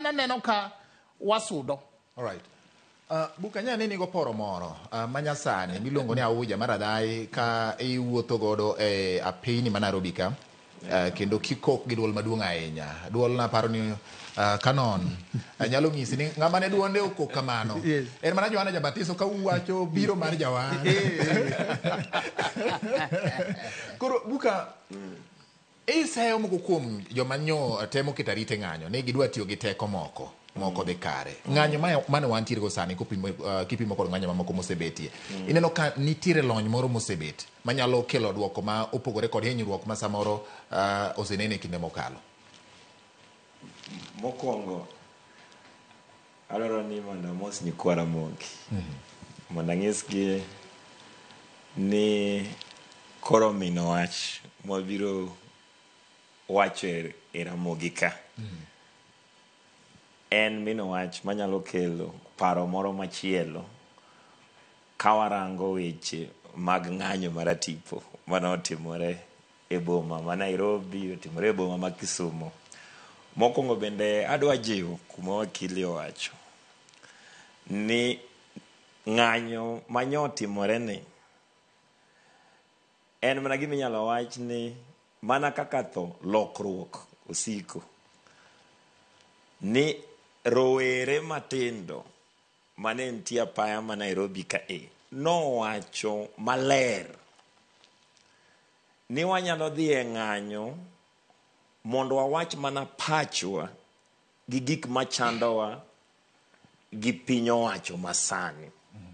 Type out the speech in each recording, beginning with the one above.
neno ka wasudo. All right. Bukanya nini go poro moro manyasani miluongo ni auja maradhai ka iwuotho godo e apini ma Nairobi ka kendo kikok gi duol maduong' ahinya. Duol na paro ni Canon nyalo ng'isi ni ng'ama ne duonde okok kamano. En mana Johana Jabatiso ka uwacho biro mar Jawan. Koro buka iseyo moko kuom joma nyo temo keto arite ng'anyo ne gidwa tiyo gi teko moko dhi kare. Ng'anyo mane wantiere go sani kipimo kod ng'anyo mamoko mosebetie. Ineno ka nitiere lony moro mosebet manyalo kelo duoko ma opogore kod hinyruok ma samoro osenene kinde mokalo. Mokwongo adwaro ni mondo mos nyikwara Mongi mondo anyisgi ni koro mino wach mwabiro wacho e Ramogi ka en mino wach manyalo kelo paro moro machielo kawarango weche mag ng'anyo maratipo manotimore e boma ma Nairobi, otimore e boma ma Kisumu. Mokwongo bende adwa jiwo kuma wakili owacho ni ng'anyo manyo timore ni en mana gima inyalo wach ni mana kaka tho lokruok osiko ni rowere matindo mane nitie apaya ma Nairobi ka nowacho maler ni wanyalo dhi e ng'anyo mondo wawach mana pachwa gi gik machandowa gi piny owacho masani.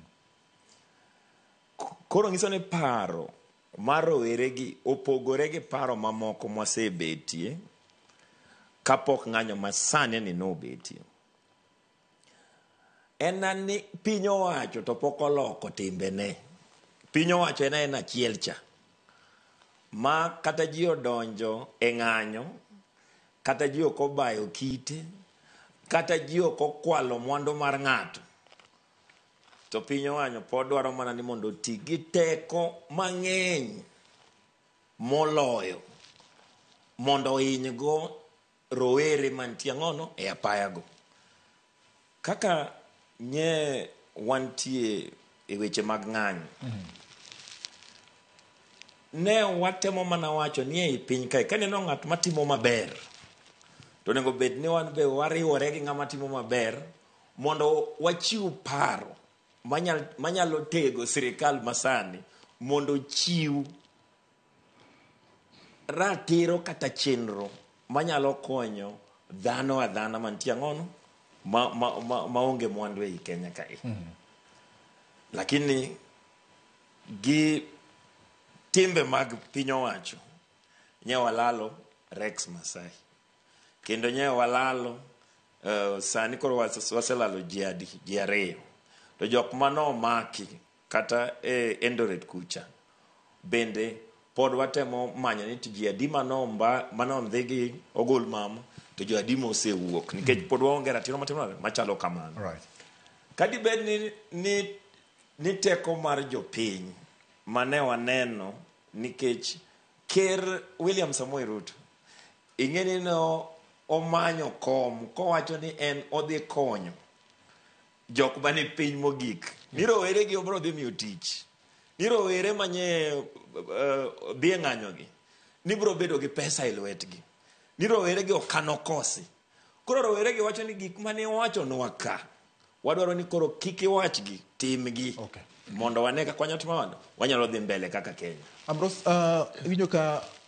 Koro nyiso ni paro mar rowere gi opogore gi paro mamoko mwasebetie kapok ng'anyo masani ni nobetie. En ni piny owacho to pok oloko timbene. Piny owacho en achiel cha ma kata ji odonjo e ng'anyo, kata ji ok obayo kite, kata ji ok okwalo mwandu mar ng'ato, to piny owacho pod dwaro mana ni mondo oti gi teko mang'eny moloyo mondo ohinygo rowere mantie ng'ono e apayago. Kaka nye wantie e weche mag ng'anyo, ne watemo mana wacho ni e piny kae kaneno ng'at matimo maber to nego bed ni wan be wariwore gi ng'ama timo maber mondo wachiw paro manyalo tego sirikal masani mondo chiw ratiro kata chenro manyalo konyo dhano adhana mantie ng'ono maonge mwandu e Kenya kae. Lakini gi timbe mag piny owacho nye walalo Rex Masai kendo nye walalo sani koro waselalo ji ariyo to jok mano maki kata Eldoret kucha bende pod watemo manyo ni ji adi mano ndhigi ogol mama to jo adi mosewuok nikech pod waonge ratiro machalo kamano. Kadi bed ni teko mar jopiny mane waneno nikech Ker William Samoei Ruto ing'eni no omanyo kom kowacho ni en odhi konyo jok mane piny mogik ni rowere gi obro dhi miyo tich, ni rowere manye dhi e ng'anyogi ni bro bedo gi pesa e lwetgi, ni rowere gi okano kosi. Koro rowere gi wacho ni gik mane wacho nwa ka wadwaro ni koro kik iwachgi, timgi. Mondo wane ka kwanyo timo wanyalo dhi mbele kaka Kenya. Ambrose, winjo ka